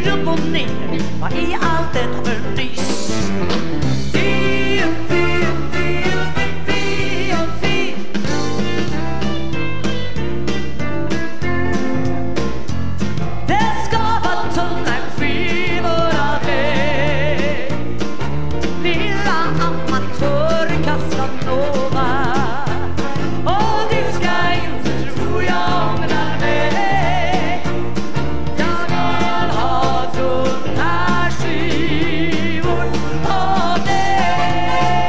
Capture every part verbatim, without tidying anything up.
styr upp och ner. Vad är allt detta för nys? Dio, dio, dio, dio, dio. Det ska vara tunna skivor av dig, lilla amatör Casanova. Och du ska inte tro jag ångrar mig. Jag vill ha tunna skivor av dig.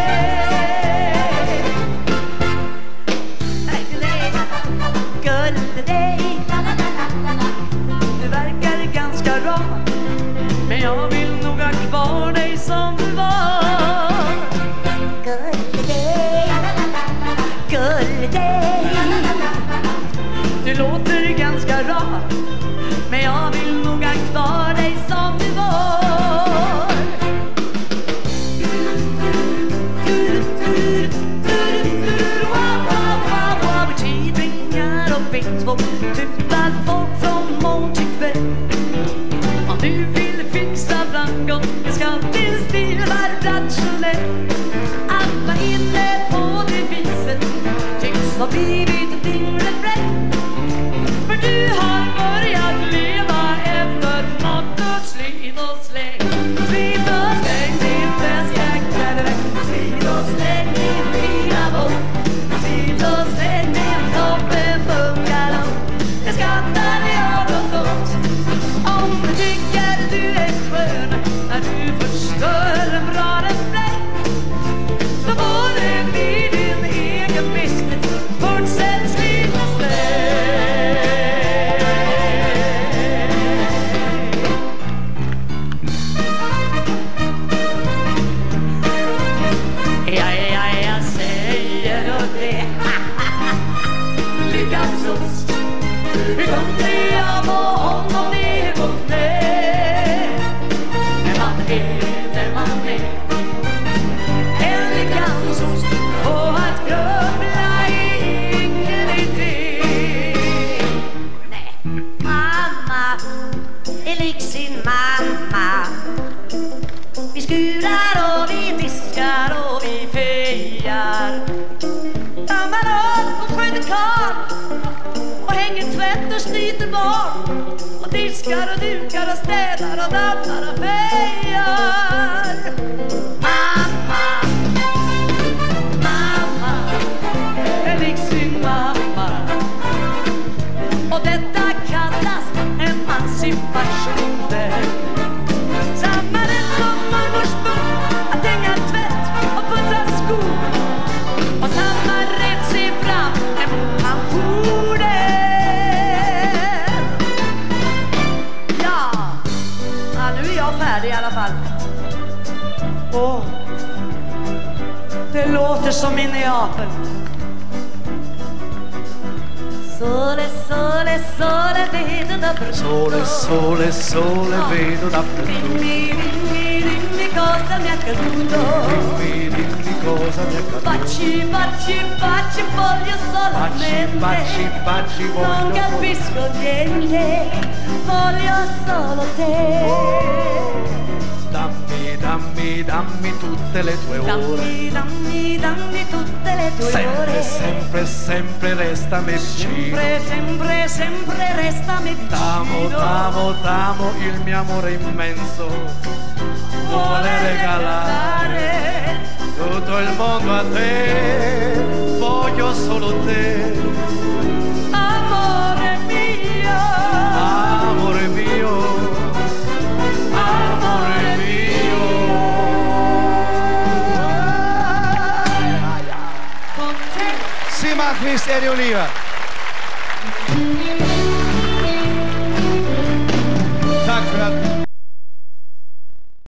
Gulle dig, du verkar ganska rar, men jag vill nog ha kvar dig som du var. Gulle dig, gulle dig, du låter ganska rar, men jag vill nog ha kvar dig som du var. Tidringar och Facebook tutar folk från morgon till kväll. Om du vill fixa framgång, det ska din stil vara rationell. Att vara inne på det viset tycks ha blivit din refräng. För du har börjat leva efter mottot slit och släng. Slit och släng din pressjacka direkt. Slit och släng din fina bok. Slit och släng din toppen bungalow. Det skrattar jag åt åt. Om du tycker du är skön när du förstör en bra refräng, så får det bli din egen business. Fortsätt slit och släng. Ja, ja, jag säger då det. Lyckas ost. Hur kunde jag på honom det gått ner? Men man är där man är. En lyckans ost och att grubbla är ingen idé. Nej, mamma är lik sin mamma. Vi skurar och vi diskar och vi fejar. Dammar upp och sköter kar och hänger tvätt och snyter barn och diskar och dukar och städar och dammar och fejar. Mamma, mamma är lik sin mamma, och detta kallas emancipation. Samma rätt som mormors bok att hänga tvätt och putsa skor, och samma rätt se fram emot pensionen. Ja, ja, nu är jag färdig i alla fall. Åh, det låter som i Neapel. Sole, sole, sole, vedo dappertutto. Sole, sole, sole, vedo dappertutto. Dimmi, dimmi, dimmi cosa mi è accaduto. Dimmi, dimmi cosa mi è accaduto. Baci, baci, baci, voglio solamente. Baci, baci, baci, voglio. Non capisco niente, voglio solo te. Dammi, dammi, dammi tutte le tue ore. Dammi, dammi, dammi tutte le tue Sempre, ore. sempre, sempre restami vicino. Sempre, sempre, sempre restami vicino. T'amo, t'amo, t'amo, il mio amore immenso vuole regalare tutto il mondo a te. Voglio solo te, Amore mio, amore mio, amore mio. con te. Simakvist, Eddie Oliva.